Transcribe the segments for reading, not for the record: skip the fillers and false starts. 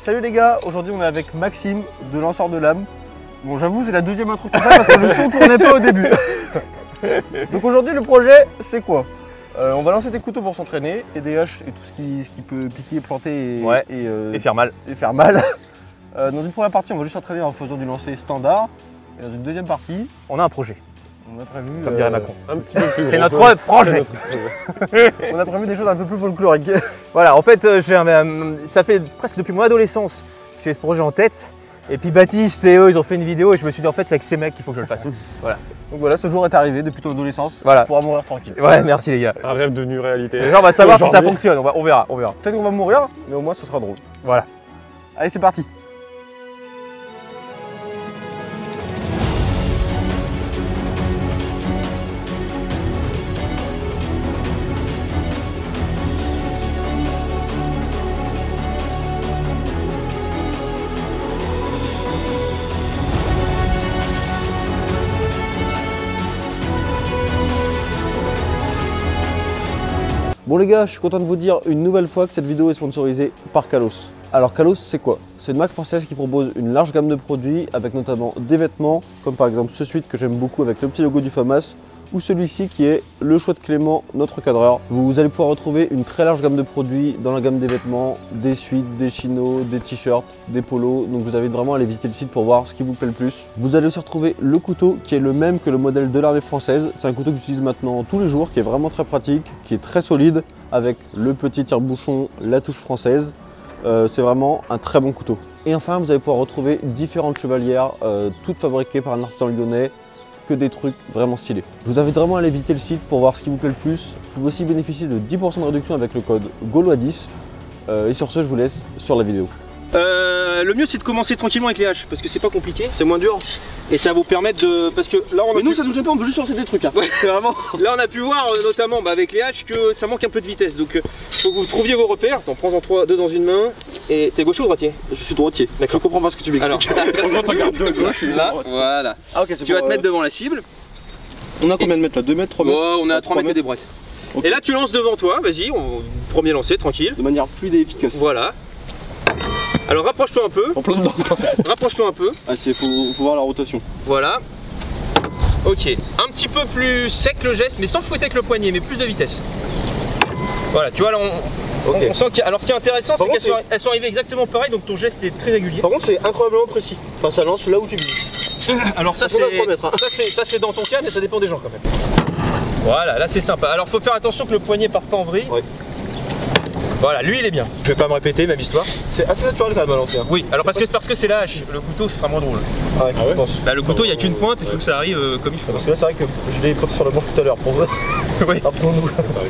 Salut les gars, aujourd'hui on est avec Maxime de Lanceur de Lames. Bon j'avoue c'est la deuxième intro qu'on fait parce que le son tournait pas au début. Donc aujourd'hui le projet c'est quoi? On va lancer des couteaux pour s'entraîner et des haches et tout ce qui peut piquer, planter et faire mal. Dans une première partie on va juste s'entraîner en faisant du lancer standard. Et dans une deuxième partie, on a un projet. On a prévu, comme dirait Macron, un petit peu plus. C'est notre projet. On a prévu des choses un peu plus folkloriques. Voilà, en fait, ça fait presque depuis mon adolescence que j'ai ce projet en tête. Et puis Baptiste et eux, ils ont fait une vidéo et je me suis dit en fait c'est avec ces mecs qu'il faut que je le fasse. Voilà. Donc voilà, ce jour est arrivé depuis ton adolescence. Voilà. Tu pourras mourir tranquille. Ouais, merci les gars. Un rêve devenu réalité. Les gens, on va savoir si ça fonctionne, on verra. Peut-être qu'on va mourir, mais au moins ce sera drôle. Voilà. Allez, c'est parti. Bon les gars, je suis content de vous dire une nouvelle fois que cette vidéo est sponsorisée par Kalos. Alors Kalos c'est quoi? C'est une marque française qui propose une large gamme de produits avec notamment des vêtements comme par exemple ce sweat que j'aime beaucoup avec le petit logo du FAMAS ou celui-ci qui est le choix de Clément, notre cadreur. Vous allez pouvoir retrouver une très large gamme de produits dans la gamme des vêtements, des sweats, des chinos, des t-shirts, des polos. Donc vous invite vraiment à aller visiter le site pour voir ce qui vous plaît le plus. Vous allez aussi retrouver le couteau qui est le même que le modèle de l'armée française. C'est un couteau que j'utilise maintenant tous les jours, qui est vraiment très pratique, qui est très solide, avec le petit tire-bouchon, la touche française. C'est vraiment un très bon couteau. Et enfin, vous allez pouvoir retrouver différentes chevalières, toutes fabriquées par un artisan lyonnais, que des trucs vraiment stylés. Je vous invite vraiment à aller visiter le site pour voir ce qui vous plaît le plus. Vous pouvez aussi bénéficier de 10% de réduction avec le code GAULOIS10. Et sur ce, je vous laisse sur la vidéo. Le mieux c'est de commencer tranquillement avec les haches parce que c'est pas compliqué, c'est moins dur et ça va vous permettre de... parce que là on a... Mais nous ça nous gêne pas, on veut juste lancer des trucs hein. Ouais. Vraiment. Là on a pu voir notamment avec les haches que ça manque un peu de vitesse, donc faut que vous trouviez vos repères. T'en prends deux dans une main. Et t'es gaucher ou droitier? Je suis droitier. Je comprends pas ce que tu m'expliques. Alors, regarde de gauche, là, voilà. Ah, okay, tu vas te mettre devant la cible. On a combien de mètres là? 2 mètres, 3 mètres? On est à 3 mètres et des brouettes. Okay. Et là tu lances devant toi, vas-y, premier lancer, tranquille. De manière fluide et efficace. Voilà. Alors rapproche-toi un peu. En plein dedans. Rapproche-toi un peu. Ah si, faut voir la rotation. Voilà. Ok. Un petit peu plus sec le geste, mais sans fouetter avec le poignet, mais plus de vitesse. Voilà, tu vois là on sent qu'il... Alors ce qui est intéressant c'est qu'elles sont arrivées exactement pareil, donc ton geste est très régulier. Par contre c'est incroyablement précis. Enfin ça lance là où tu vises. Alors ça c'est dans ton cas, mais ça dépend des gens quand même. Voilà, là c'est sympa. Alors faut faire attention que le poignet parte pas en vrille. Oui. Voilà, lui il est bien. Je vais pas me répéter même histoire. C'est assez naturel quand même à lancer. Hein. Oui, alors parce que c'est la hache, le couteau ce sera moins drôle. Ah ouais, je pense. Là le couteau il n'y a qu'une pointe, il faut que ça arrive comme il faut. Parce que là c'est vrai que je l'ai frotté sur le manche tout à l'heure pour oui. Apprenons-nous.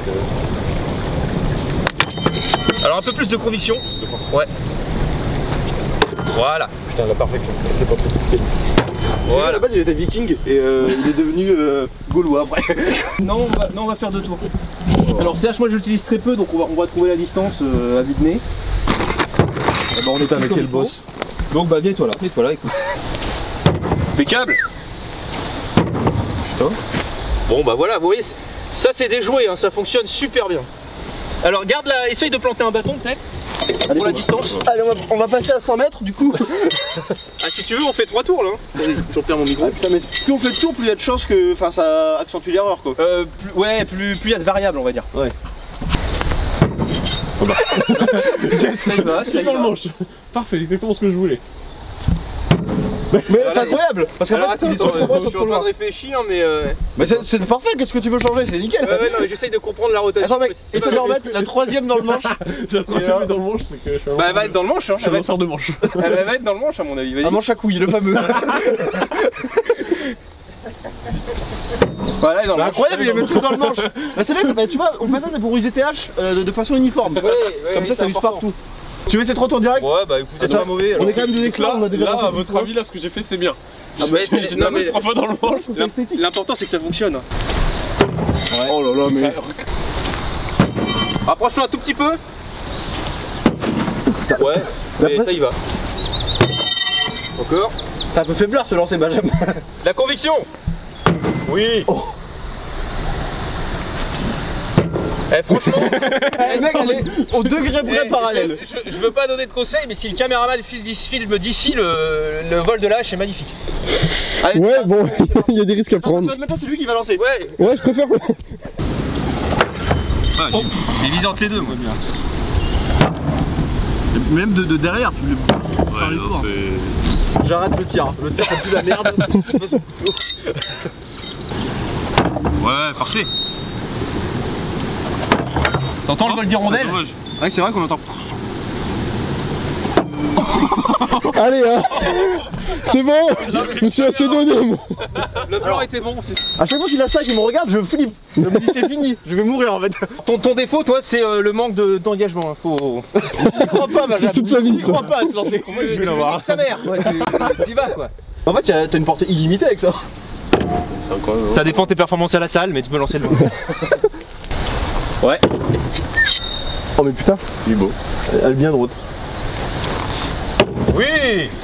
Alors un peu plus de conviction. Ouais. Voilà. Putain la perfection, c'est pas très compliqué. Voilà. À la base il était viking et il est devenu gaulois après. Non on va faire 2 tours. Alors CH moi je l'utilise très peu donc on va trouver la distance à vue de nez. Bah, on est avec quel boss? Donc bah viens-toi là, écoute. Impeccable. Putain. Bon bah voilà, vous voyez, ça c'est déjoué, hein, ça fonctionne super bien. Alors garde là, essaye de planter un bâton peut-être. Pour la distance. Allez on va passer à 100 mètres du coup. Ah si tu veux on fait 3 tours là. Attendez, je perds mon micro. Ah, putain mais plus on fait de tours plus il y a de chances que ça accentue l'erreur quoi. Plus il y a de variables on va dire. Ouais. Ça y va, C'est dans le manche. Parfait, exactement ce que je voulais. Mais c'est incroyable. Parce qu'en fait ils sont trop bons, je suis en train de réfléchir mais... Mais c'est parfait, qu'est-ce que tu veux changer? C'est nickel. Ouais non mais j'essaye de comprendre la rotation. Attends mec, essaye de remettre la 3ème dans le manche. La 3ème dans le manche, c'est que je suis Bah elle va être dans le manche hein. Je suis un lanceur de manche. Elle va être dans le manche à mon avis, vas-y. Un manche à couilles, le fameux. Voilà, il est dans le manche. Incroyable, il les met tous dans le manche. Bah c'est vrai que tu vois, on fait ça c'est pour user tes haches de façon uniforme. Comme ça use partout. Tu veux essayer de retour direct? Ouais bah écoute c'est pas mauvais. On est quand même des éclats, on a déjà à votre avis là ce que j'ai fait c'est bien. Ah bah, non mais 3 fois dans le manche. L'important c'est que ça fonctionne. Ouais. Oh là là mais... Rapproche-toi un tout petit peu. Ouais, mais ça y va. Encore. C'est un peu faiblard ce lancer Benjamin. La conviction. Oui. Oh. franchement, Le mec, elle est au degré près parallèle. je veux pas donner de conseils, mais si le caméraman filme d'ici, le vol de la hache est magnifique. Allez, Ouais, bon, il y a des risques à prendre. Maintenant, c'est lui qui va lancer. Ouais, Ouais, je préfère. j'ai visé entre les deux, moi. Même de derrière, tu le. Ouais, non, c'est. J'arrête le tir. Le tir, ça pue la merde. Je passe au couteau. Ouais, parfait. T'entends le vol d'hirondelle? Ouais, c'est vrai qu'on entend. Allez, hein. C'est bon. Je me suis assez donné, moi. Le plan était bon. À chaque fois qu'il a ça et qu'il me regarde, je flippe. Je me dis c'est fini, je vais mourir en fait. Ton défaut, toi, c'est le manque d'engagement. Hein. Faut. Il croit pas, Benjamin. Toute sa vie, Il croit pas à se lancer. Tu veux niquer sa mère. Ouais, t'y vas quoi. En fait, t'as une portée illimitée avec ça. C'est incroyable. Ça dépend de tes performances à la salle, mais tu peux lancer le loin. Ouais. Oh, mais putain, Il est beau. elle vient de route. Oui.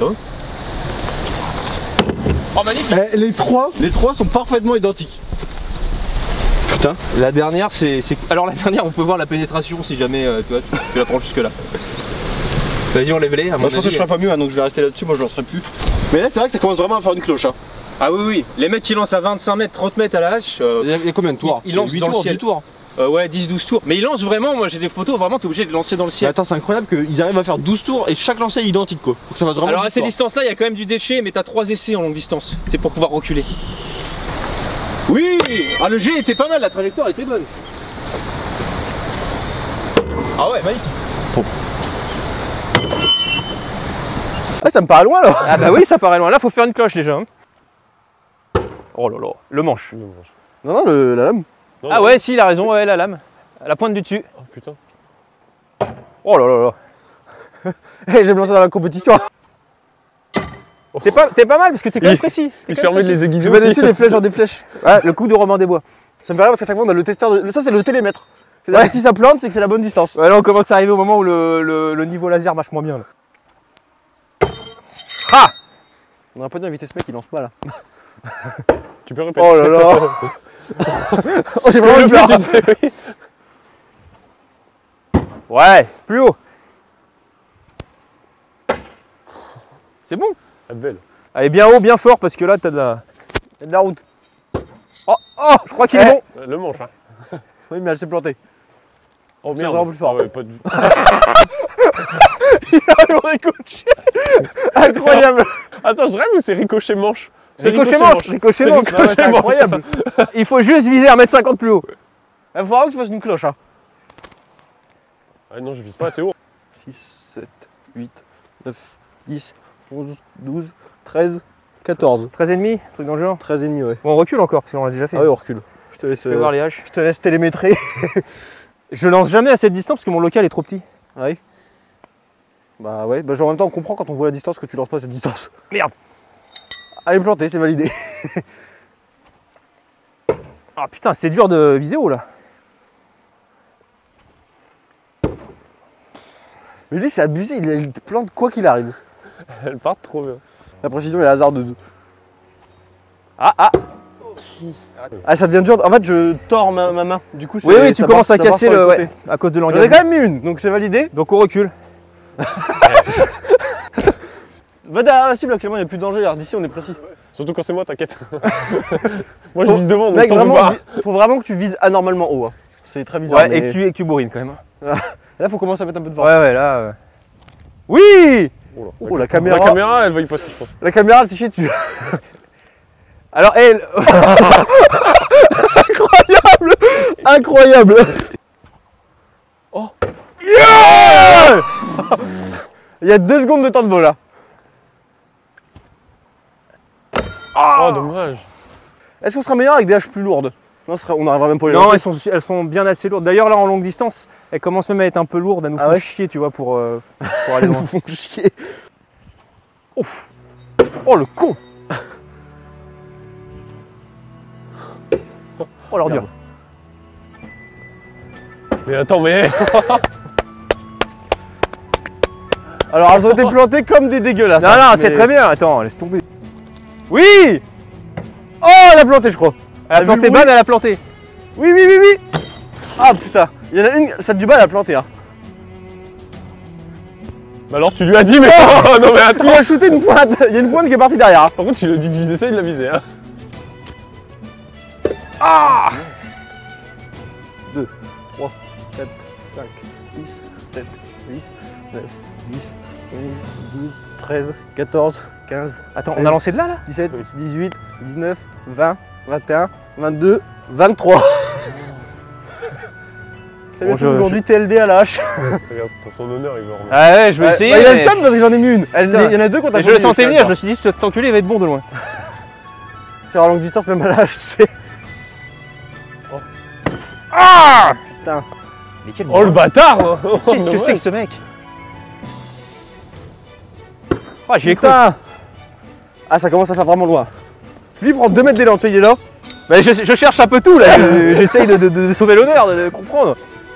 Oh magnifique. Les trois sont parfaitement identiques. Putain. La dernière, alors la dernière, on peut voir la pénétration si jamais toi, tu la prends jusque là. Vas-y, enlève-les. Moi je pense que je ferais pas mieux, hein, donc je vais rester là-dessus, moi je lancerai plus. Mais là c'est vrai que ça commence vraiment à faire une cloche. Hein. Ah oui, oui. Les mecs qui lancent à 25 mètres, 30 mètres à la hache. Il y a combien de tours? Ils lancent dans le ciel. 10 tours. Ouais, 10-12 tours. Mais ils lancent vraiment, moi j'ai des photos, vraiment t'es obligé de lancer dans le Mais ciel. attends, c'est incroyable qu'ils arrivent à faire 12 tours et chaque lancer est identique quoi. Faut que ça fasse vraiment. Alors à 12 ces tours. distances-là, il y a quand même du déchet, mais t'as 3 essais en longue distance. C'est pour pouvoir reculer. Oui. Ah, le jet était pas mal, la trajectoire était bonne. Ah ouais, magnifique. Ah, ça me paraît loin là. Ah bah oui, ça paraît loin. Là, faut faire une cloche déjà. Hein. Oh là là, le manche. Non, non, la lame. Non, Ah non. ouais, si, il a raison, ouais, la lame. À la pointe du dessus. Oh putain. Oh là là là. Je vais me lancer dans la compétition. T'es pas mal parce que t'es quand même précis. Il se permet de les aiguiser Je vais aussi. laisser des flèches dans des flèches. Ouais, le coup de Romain Desbois. Ça me fait rire parce qu'à chaque fois on a le testeur de. Ça c'est le télémètre. Ouais. Si ça plante, c'est que c'est la bonne distance. Ouais, là, on commence à arriver au moment où le niveau laser marche moins bien. Là. Ah. On aurait pas dû inviter ce mec, il lance pas là. Tu peux répéter. Oh là là. Oh, j'ai vraiment eu peur. tu sais, oui. Ouais, plus haut. C'est bon. Ah, belle. Allez, bien haut, bien fort parce que là, t'as de la. Il y a de la route. Oh, oh, je crois qu'il est bon. Le manche, hein. Oui, mais elle s'est plantée. Oh C'est merde. vraiment plus fort. Ah ouais, pas de... Incroyable. Attends, je rêve ou c'est ricochet manche? C'est Ricochet manche, ricochet C'est manche. ricochet C'est manche. incroyable. Il faut juste viser 1m50 plus haut. Il faut vraiment que tu fasses une cloche. Hein. Ah non, je vise pas assez haut. 6, 7, 8, 9, 10, 11, 12, 13, 14. 13,5, truc dans le genre. 13 et demi, ouais. Bon, on recule encore parce qu'on l'a déjà fait. Ah oui, on recule. Je te laisse, Fais voir les haches. je te laisse télémétrer. Je lance jamais à cette distance parce que mon local est trop petit. Ah oui. Bah ouais, bah genre en même temps on comprend quand on voit la distance que tu lances pas à cette distance. Merde. Allez planter, c'est validé. Ah putain, c'est dur de viser haut là. Mais lui c'est abusé, il plante quoi qu'il arrive. Elle part trop bien. La précision est hasardeuse. Ah ah. Ah ça devient dur, en fait je tords ma main. Du coup, Oui, oui, tu ça commences part- à ça part casser sur les le. côtés. Ouais, à cause de On en a l'engagement. quand même mis une, donc c'est validé. Donc on recule. Va derrière la cible, actuellement il n'y a plus de danger, alors d'ici on est précis. Surtout quand c'est moi, t'inquiète. Moi je vise devant, donc Mec, t'en veux vraiment, pas. faut vraiment que tu vises anormalement haut. Hein. C'est très bizarre. Ouais, mais... et que tu bourrines quand même. Là faut commencer à mettre un peu de force. Ouais, ouais, là. Oui. Oh, là. Oh la caméra, La caméra, elle va y passer, je pense. la caméra elle s'est chiée dessus. Alors, elle. Incroyable. Oh. Yeah. Il y a 2 secondes de temps de vol là. Oh, dommage. Est-ce qu'on sera meilleur avec des haches plus lourdes? Non, on n'arrivera même pas à les Non, lancer. elles sont bien assez lourdes. D'ailleurs, là, en longue distance, elles commencent même à être un peu lourdes, à nous Ah faire ouais chier, tu vois, pour aller Ils loin. nous font chier. Ouf. Oh, le con. Oh, l'ordure. Mais attends, mais. Alors elles ont été plantées comme des dégueulasses. Non, hein, non, mais- c'est très bien. Attends, laisse tomber. Oui. Oh, elle a planté je crois. Elle a T'as vu planté le bruit ban, elle a planté. Oui, oui, oui, oui. Ah putain. Il y en a une, celle du bas elle a planté. Hein. Bah alors tu lui as dit mais oh, non mais attends. Il a shooté une pointe, il y a une pointe qui est partie derrière. Hein. Par contre tu lui as dit de viser ça, il l'a visé hein. Ah 2, 3, 4, 5, 6, 7, 8, 9, 10, 11, 12, 13, 14, 15. Attends, 16, on a lancé de là 17, 18, 19, 20, 21, 22, 23. Salut Bon, à tous, aujourd'hui TLD à la hache. Regarde, pour son honneur il va remettre. Ah ouais, je vais essayer. Bah, il a le mais- seum parce que j'en ai mis une. Putain. Il y en a deux qu'on t'a Mais je le sentais venir, je me suis dit, cet enculé il va être bon de loin. Sur à longue distance, même à la hache, c'est. Ah Putain. Mais quel Oh le bâtard. Qu'est-ce que c'est que ce mec? Ah, j'y ai cru. Putain. Ah, ça commence à faire vraiment loin. Lui, il prend 2 mètres d'élan, tu sais, il est là. Bah, je cherche un peu tout là, j'essaye de sauver l'honneur, de comprendre.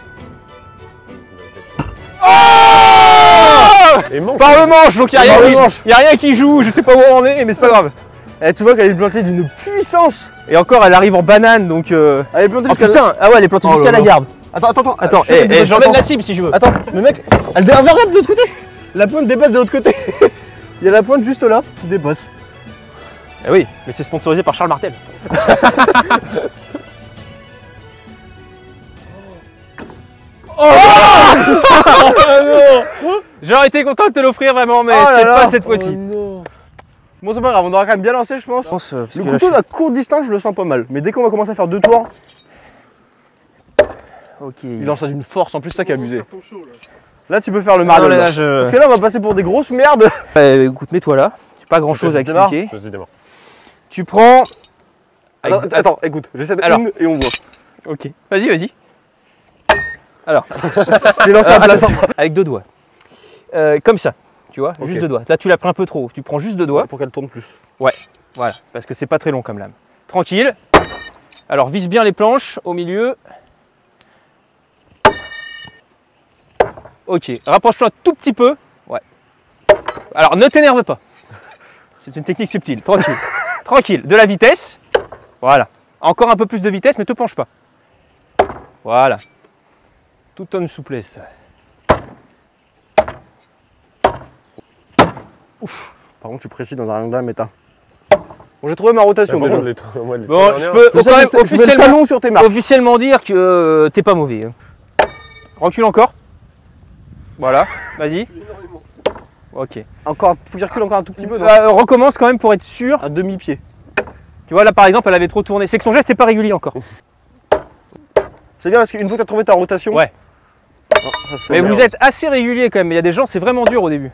Et manque. Par le manche, donc il Par le manche. y a rien qui joue, je sais pas où on est, mais c'est pas grave. Et tu vois qu'elle est plantée d'une puissance. Et encore, elle arrive en banane, donc. Elle est plantée Oh jusqu'à putain, ah ouais, elle est plantée Oh jusqu'à là la là. garde. Attends. Attends, je sais que j'emmène attends. la cible si je veux. Attends, mais mec, elle arrête de l'autre côté. La pointe dépasse de l'autre côté. Il y a la pointe juste là qui dépasse. Eh oui, mais c'est sponsorisé par Charles Martel. J'aurais été content de te l'offrir vraiment, mais Oh là c'est là. pas cette fois-ci. Bon, c'est pas grave, on aura quand même bien lancé, je pense. Le couteau à courte distance, je le sens pas mal. Mais dès qu'on va commencer à faire 2 tours, Ok. il lance d'une force. En plus, ça qui est abusé. Là, tu peux faire le Mario. là, là. je... Parce que là, on va passer pour des grosses merdes. écoute, mets-toi là. Pas grand chose à Ok, démarre. expliquer. Vas-y démarre. Tu prends. Attends, écoute, j'essaie de Alors. une et on voit. Ok. Vas-y. Alors, J'ai lancé un plat central. avec 2 doigts. Comme ça, tu vois, Ok. juste 2 doigts. Là, tu l'as pris un peu trop. Tu prends juste 2 doigts. Pour qu'elle tourne plus. Voilà, parce que c'est pas très long comme lame. Tranquille. Alors, vise bien les planches au milieu. Ok, rapproche-toi un tout petit peu. Ouais. Alors, ne t'énerve pas. C'est une technique subtile. Tranquille. Tranquille. De la vitesse. Voilà. Encore un peu plus de vitesse, mais te penche pas. Voilà. Tout en souplesse. Par contre, je suis précis dans un angle méta. Bon, j'ai trouvé ma rotation Par déjà. contre, les Bon, trois je dernières, peux Je sais, quand même je mets le talon sur tes marques. officiellement dire que t'es pas mauvais. hein. Recule encore. Voilà, vas-y. Ok. Encore, faut qu'il recule encore un tout petit peu. non Recommence quand même pour être sûr. Un demi-pied. Tu vois là par exemple elle avait trop tourné. C'est que son geste n'est pas régulier encore. C'est bien parce qu'une fois que tu as trouvé ta rotation. Ouais. Non, ça, c'est Mais merde. vous êtes assez régulier quand même. Il y a des gens c'est vraiment dur au début.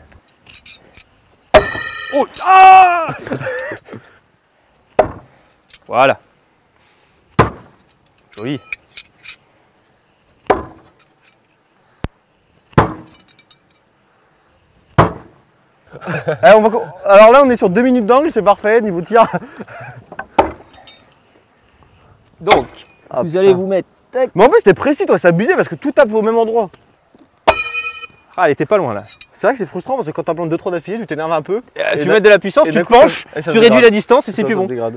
Oh ah Voilà. Joli. Allez, alors là, on est sur 2 minutes d'angle, c'est parfait, niveau tir. Donc, Ah, vous allez vous mettre. Mais en plus, t'es précis, toi, c'est abusé parce que tout tape au même endroit. Ah, elle était pas loin là. C'est vrai que c'est frustrant parce que quand t'en plantes 2-3 d'affilée, tu t'énerves un peu. Et Tu là- mets de la puissance, et tu d'un te coup, ça- penches, et ça tu se réduis dégrade. la distance et c'est Ça, plus ça bon. se dégrade.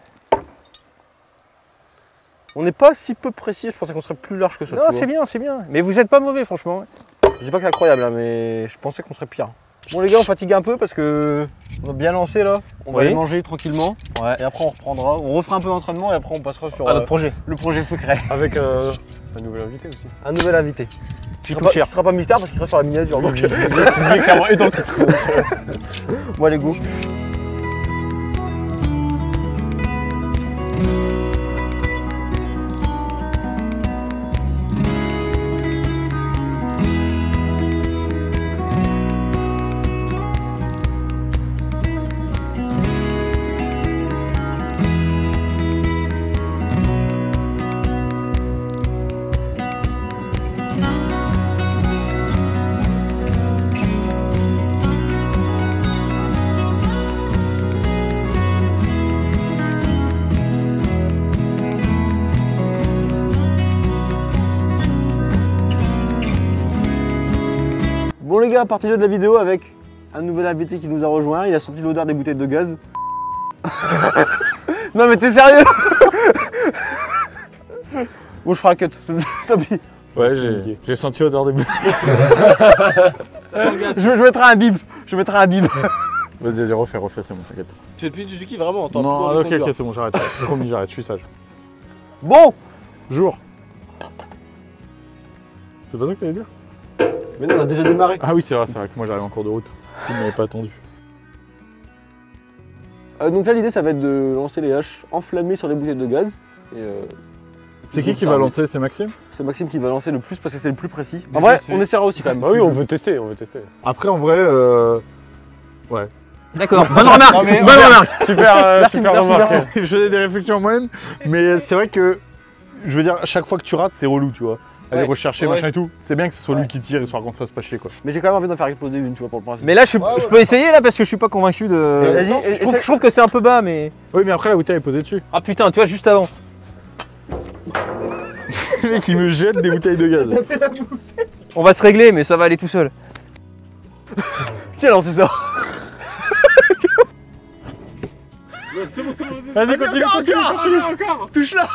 On n'est pas si peu précis, je pensais qu'on serait plus large que ça. Non, tu vois. c'est bien, c'est bien. Mais vous êtes pas mauvais, franchement. Je dis pas que c'est incroyable, hein, mais je pensais qu'on serait pire. Bon, les gars, on fatigue un peu parce que on a bien lancé là. On va Oui. aller manger tranquillement. Ouais. Et après, on reprendra. On refera un peu d'entraînement et après, on passera sur À notre projet. le projet secret. Avec un nouvel invité aussi. Un nouvel invité. Qui coûte cher. sera pas mystère parce qu'il sera sur la miniature. Donc, Il est clairement et dans le titre. bon, allez, go. Bon les gars, partie 2 de la vidéo avec un nouvel invité qui nous a rejoint. Il a senti l'odeur des bouteilles de gaz. Non mais t'es sérieux? Bon, je ferai un cut. Tant pis. Ouais, j'ai senti l'odeur des bouteilles. Je mettrai un bip. Je mettrai un bip. Vas-y, refais, c'est bon, t'inquiète. Tu fais plus du Suzuki vraiment? Non, ok, c'est bon, j'arrête. J'ai promis, j'arrête, je suis sage. Bon. Jour. C'est pas ça que t'allais dire? Mais non, on a déjà démarré. Ah oui, c'est vrai que moi j'arrive en cours de route. Tu ne m'avais pas attendu. Donc là, l'idée, ça va être de lancer les haches enflammées sur les bouteilles de gaz. C'est qui va lancer? C'est Maxime? C'est Maxime qui va lancer le plus parce que c'est le plus précis. En vrai, on essaiera aussi quand même. Bah oui, on veut tester, Après, en vrai, ouais. D'accord, bonne remarque. Bonne remarque. Super, super merci, remarque. merci. Je faisais des réflexions moi-même, mais c'est vrai que, je veux dire, à chaque fois que tu rates, c'est relou, tu vois. Aller rechercher, machin et tout. C'est bien que ce soit lui qui tire, histoire qu'on se fasse pas chier, quoi. Mais j'ai quand même envie d'en faire exploser une, tu vois, pour le principe. Mais là, je peux essayer là parce que je suis pas convaincu de. Vas-y, je trouve que c'est un peu bas, mais. Oui, mais après la bouteille est posée dessus. Ah putain, tu vois, juste avant. Le mec, il me jette des bouteilles de gaz. On va se régler, mais ça va aller tout seul. Qui a lancé ça? Vas-y, continue. Touche-la.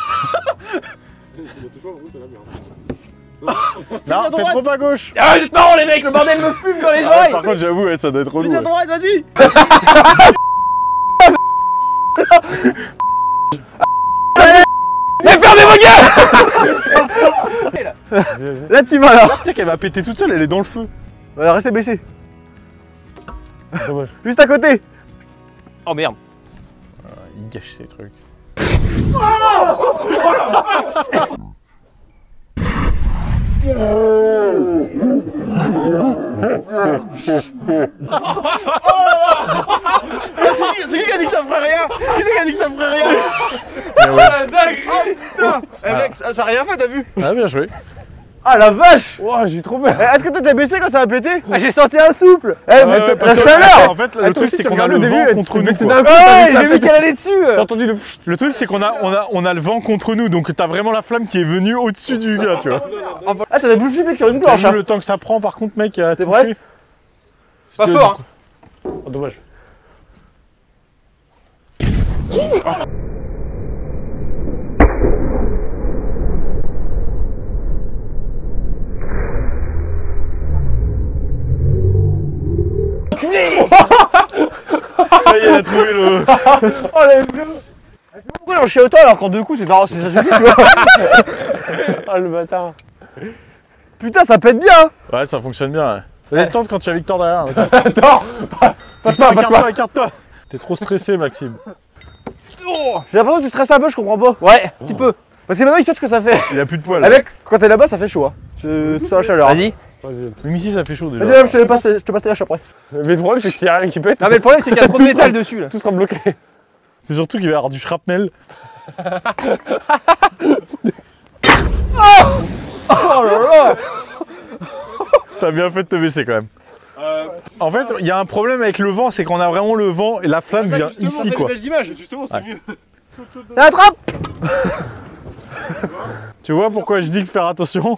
Non, t'es trop à gauche. Ah, c'est marrant les mecs, le bordel me fume dans les oreilles. Par contre, j'avoue, ouais, ça doit être relou. Vite à droite, vas-y. Mais fermez vos gueules. Là, t'y vas, là. Tu sais qu'elle va péter toute seule, elle est dans le feu. Voilà, restez baissé. Dommage. Juste à côté. Oh merde. Il gâche ces trucs. C'est qui a dit que ça ferait rien? Qui c'est qui a dit que ça ferait rien? Putain. Eh mec, ça a rien fait, t'as vu? Ah, bien joué. Ah la vache. Wow, j'ai trop peur. Est-ce que t'étais baissé quand ça a pété? Ah, j'ai senti un souffle. Eh, Ouais, la parce que, chaleur. en fait, le truc, c'est qu'on a le vent contre nous. C'est quoi. d'un coup, ouais, j'ai vu qu'elle allait dessus. T'as entendu le truc, c'est qu'on a le vent contre nous, donc t'as vraiment la flamme qui est venue au-dessus du gars, tu vois. Ah, ça fait plus flipper que sur une T'as planche. vu Hein. le temps que ça prend, par contre, mec, à C'est toucher. vrai? Pas fort, hein. Oh, dommage. Ça y est, elle a trouvé le... Oh let's go. Pourquoi il en chie autant alors qu'en deux coups c'est ça suffit, tu vois? Ah, le bâtard. Putain, ça pète bien. Ouais, ça fonctionne bien. Ouais. Vas-y, tente quand tu as Victor derrière. Attends. Passe-moi. Écarte-toi. T'es trop stressé, Maxime. J'ai l'impression que tu stresses un peu, je comprends pas. Ouais, un petit peu. Parce que maintenant il sait ce que ça fait. Il a plus de poils. Avec, quand t'es là-bas, ça fait chaud. Hein. Tu sens la chaleur. Vas-y. Vas-y. Mais ici, ça fait chaud déjà. Vas-y, je te passe tes lâches après. Mais le problème, c'est que s'il y a rien qui pète, Non, mais le problème, c'est qu'il y a trop de métal dessus là. tout sera bloqué. C'est surtout qu'il va y avoir du shrapnel. Oh là là. T'as bien fait de te baisser quand même. En fait, il y a un problème avec le vent, c'est qu'on a vraiment le vent et la flamme vient ici, quoi. images. Justement, c'est mieux. Ça attrape. Tu vois pourquoi je dis de faire attention?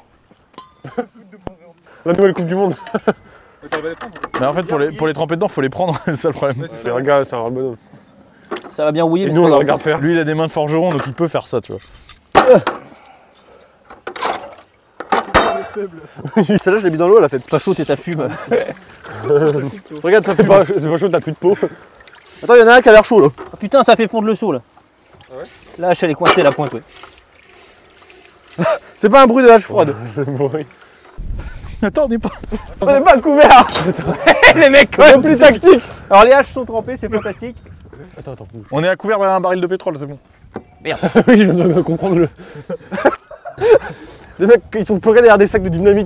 La nouvelle Coupe du Monde. Mais en fait, pour les tremper dedans, faut les prendre, c'est ça le problème. Les regards, c'est un bonhomme. Ça va bien rouiller. Et mais nous, c'est on pas le grave. regarde faire. Lui, il a des mains de forgeron, donc il peut faire ça, tu vois. Celle-là, je l'ai mis dans l'eau, elle a fait. C'est pas chaud, t'es ta fume. Regarde, ça fait C'est pas chaud, t'as plus de peau. Attends, il y en a un qui a l'air chaud là. Ah, putain, ça fait fondre le seau là. La hache, elle est coincée, la pointe, ouais. C'est pas un bruit de hache froide. Attends, on n'est pas... On est pas couvert. Les mecs, C'est plus tactique. Alors, les haches sont trempées, c'est fantastique. Attends, bouge. On est à couvert derrière un baril de pétrole, c'est bon. Oui, je viens de comprendre le. Les mecs, ils sont pleurés derrière des sacs de dynamite.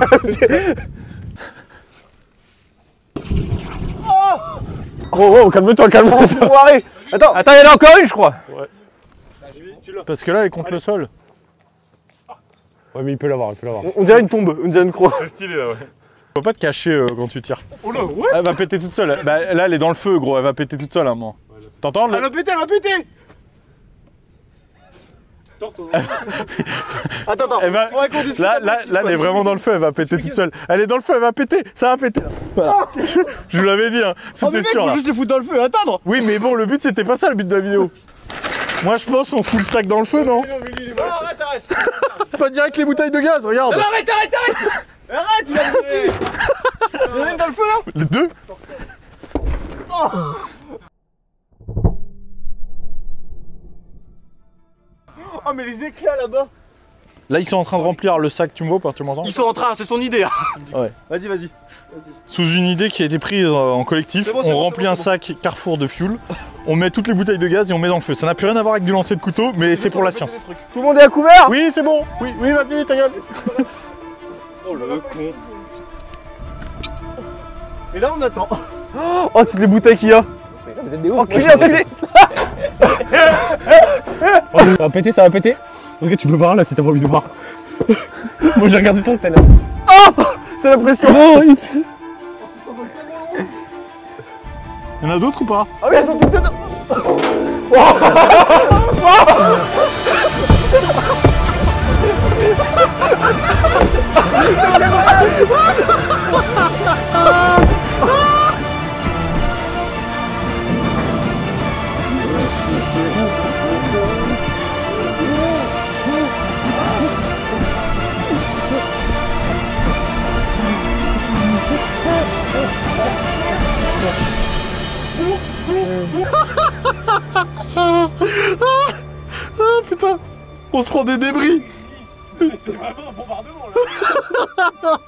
Oh, calme-toi, calme-toi. Enfoiré. Attends. Attends, il y en a encore une, je crois. Parce que là, elle est contre le sol. Ouais, mais il peut l'avoir, On dirait une tombe, on dirait une croix. C'est stylé, là, ouais. Faut pas te cacher quand tu tires. Oh là, ouais. Elle va péter toute seule. Bah, là, elle est dans le feu, gros. Elle va péter toute seule, à un moment. T'entends le... Elle va péter. Attends. Elle va... Faudrait qu'on discute Là, un peu là, de ce qui là, se elle est passe. vraiment dans le feu, elle va péter toute seule. Elle est dans le feu, elle va péter, ça va péter. Voilà. Je vous l'avais dit, hein. Oh mais C'était mec, sûr faut là. juste les foutre dans le feu et attendre. Oui, mais bon, le but c'était pas ça, le but de la vidéo. Moi je pense on fout le sac dans le feu, non? Non, arrête, arrête. Pas direct les bouteilles de gaz, regarde. Non, arrête, arrête, arrête. Arrête, il a foutu. Il y en a une dans le feu là. Les deux. Oh mais les éclats là-bas. Là ils sont en train de remplir le sac, tu me vois pas, tu m'entends? Ils sont en train, c'est son idée. Hein. Ouais. Vas-y, vas-y. Sous une idée qui a été prise en collectif, C'est bon, on remplit un sac Carrefour de fuel, on met toutes les bouteilles de gaz et on met dans le feu. Ça n'a plus rien à voir avec du lancer de couteau, mais c'est pour la science. Tout le monde est à couvert? Oui, c'est bon. Oui, oui, vas-y, ta gueule. Oh le con. Et là on attend. Oh, toutes les bouteilles qu'il y a. Vous êtes des ouf. Enculé, enculé. Ça va péter, ça va péter. Ok, tu peux voir là si t'as pas envie de voir. Moi j'ai regardé ça tout à l'heure. C'est la pression. Il y en a d'autres ou pas? Ah oui, elles sont toutes dedans. Ah putain, on se prend des débris. C'est vraiment un bombardement là.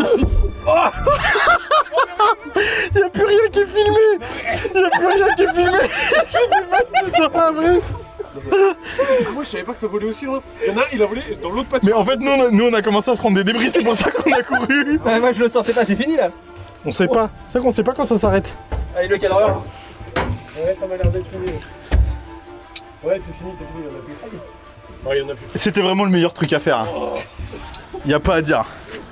Il n'y a plus rien qui est filmé. Il n'y a plus rien qui est filmé. Je sais pas qui ça va vrai. Moi je savais pas que ça volait aussi loin. Il y en a un, il a volé dans l'autre patch. Mais en fait, nous on a commencé à se prendre des débris, c'est pour ça qu'on a couru. Ouais, moi je le sentais pas, c'est fini là. On sait pas, c'est vrai qu'on sait pas quand ça s'arrête. Allez, le cadreur. Ouais, ça m'a l'air d'être fini. Ouais, c'est fini, il y en a plus. Ouais, il y en a plus. C'était vraiment le meilleur truc à faire. Hein. Y a pas à dire.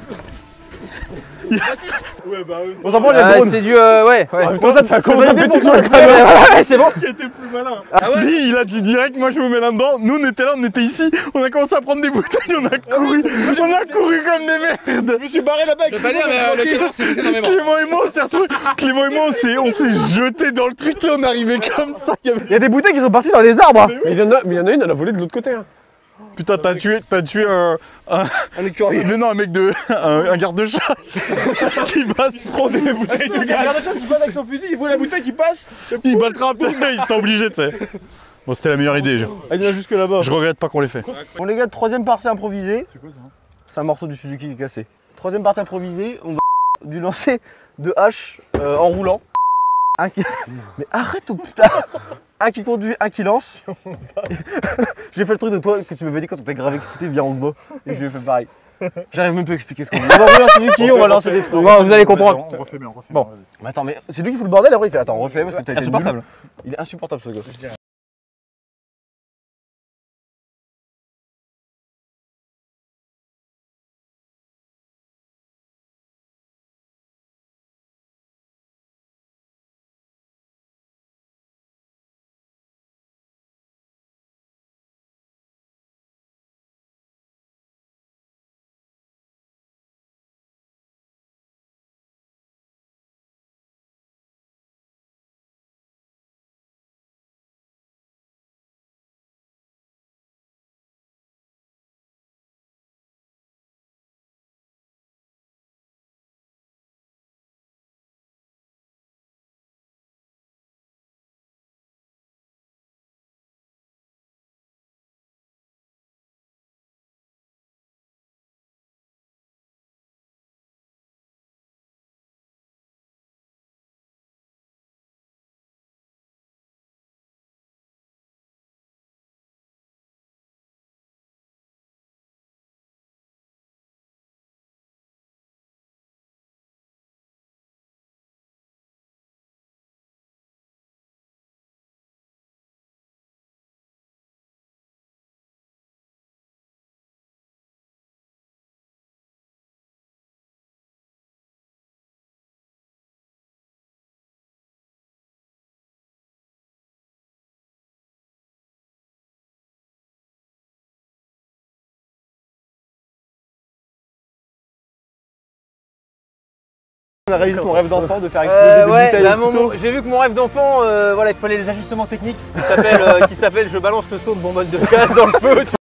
Ouais, bah oui. On s'en prend les drones. C'est du ouais. Putain, ça a commencé à péter sur le Ouais, c'est bon. Qui était plus malin. Lui, il a dit direct, moi je me mets là-dedans. Nous, on était là, on était ici. On a commencé à prendre des bouteilles, on a couru. On a couru comme des merdes. Je me suis barré là-bas avec Je vais pas dire, mais le cadreur s'est jeté dans mes bras. Clément et moi, on s'est retrouvés. Clément et moi, on s'est jetés dans le truc. On est arrivé comme ça. Il y a des bouteilles qui sont parties dans les arbres. Mais il y en a une, elle a volé de l'autre côté. Hein. Putain, t'as tué un écureuil. mais non, un mec un garde-chasse qui va se prendre des bouteilles de gaz. Regarde la chasse, il passe avec son fusil, il voit la bouteille qui passe. Il bat le trap, ils sont obligés, tu sais. Bon, c'était la meilleure idée. Elle est jusque là-bas. Je regrette pas qu'on l'ait fait. Bon les gars, troisième partie improvisée. C'est quoi ça? C'est un morceau du Suzuki qui est cassé. Troisième partie improvisée, on va du lancer de hache en roulant. Un qui... Mais arrête ton putain. Un qui conduit, un qui lance. J'ai fait le truc de toi que tu m'avais dit quand on était grave excité, viens on se bat. Et je lui ai fait pareil. J'arrive même pas à expliquer ce qu'on dit. On va rouler un Suzuki, on va lancer des trucs. Bon, vous allez comprendre. On refait bien, on refait Bon. bien, vas-y. Mais attends, mais c'est lui qui fout le bordel, après il fait attends, on refait parce que t'as été nul. Insupportable. Il est insupportable ce gars. On a réalisé ton rêve d'enfant de faire exploser des bouteilles au couteau. J'ai vu que mon rêve d'enfant, voilà, il fallait des ajustements techniques qui s'appellent je balance le seau de bonbonne de gaz dans le feu.